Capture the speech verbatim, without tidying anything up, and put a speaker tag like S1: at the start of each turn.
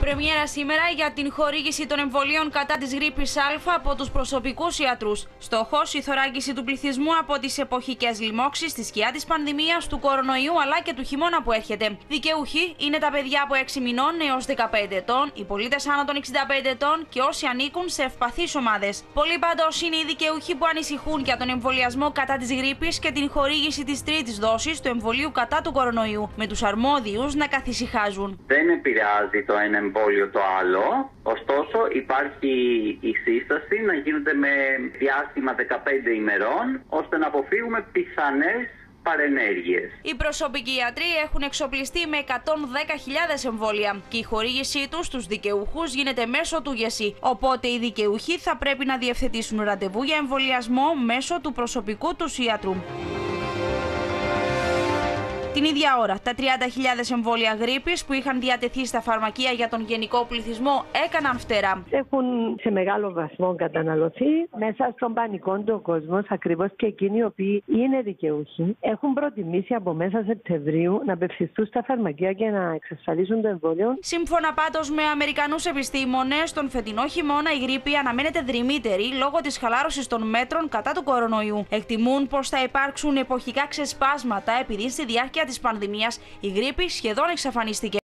S1: Πρεμιέρα σήμερα για την χορήγηση των εμβολίων κατά της γρίπης Α από τους προσωπικούς ιατρούς. Στόχος, η θωράκιση του πληθυσμού από τις εποχικές λοιμώξεις, στη σκιά της πανδημίας, του κορονοϊού αλλά και του χειμώνα που έρχεται. Δικαιούχοι είναι τα παιδιά από έξι μηνών έως δεκαπέντε ετών, οι πολίτες άνω των εξήντα πέντε ετών και όσοι ανήκουν σε ευπαθείς ομάδες. Πολλοί πάντως είναι οι δικαιούχοι που ανησυχούν για τον εμβολιασμό κατά της γρίπης και την χορήγηση της τρίτης δόσης του εμβολίου κατά του κορονοϊού, με τους αρμόδιους να καθησυχάζουν.
S2: Δεν επηρεάζει το ένα εμβόλιο το άλλο, ωστόσο υπάρχει η σύσταση να γίνεται με διάστημα δεκαπέντε ημερών, ώστε να αποφύγουμε πιθανές παρενέργειες.
S1: Οι προσωπικοί ιατροί έχουν εξοπλιστεί με εκατόν δέκα χιλιάδες εμβόλια και η χορήγησή τους στους δικαιούχους γίνεται μέσω του ΓΕΣΥ. Οπότε οι δικαιούχοι θα πρέπει να διευθετήσουν ραντεβού για εμβολιασμό μέσω του προσωπικού τους ιατρού. Την ίδια ώρα, τα τριάντα χιλιάδες εμβόλια γρίπης που είχαν διατεθεί στα φαρμακεία για τον γενικό πληθυσμό έκαναν φτερά.
S3: Έχουν σε μεγάλο βαθμό καταναλωθεί μέσα στον πανικό του κόσμο, ακριβώς και εκείνοι οι οποίοι είναι δικαιούχοι. Έχουν προτιμήσει από μέσα Σεπτεμβρίου να απευθυνθούν στα φαρμακεία και να εξασφαλίσουν το εμβόλιο.
S1: Σύμφωνα πάντως με Αμερικανούς επιστήμονες, τον φετινό χειμώνα η γρίπη αναμένεται δρυμύτερη λόγω της χαλάρωσης των μέτρων κατά του κορονοϊού. Εκτιμούν πως θα υπάρξουν εποχικά ξεσπάσματα επειδή στη διάρκεια της πανδημίας η γρίπη σχεδόν εξαφανίστηκε.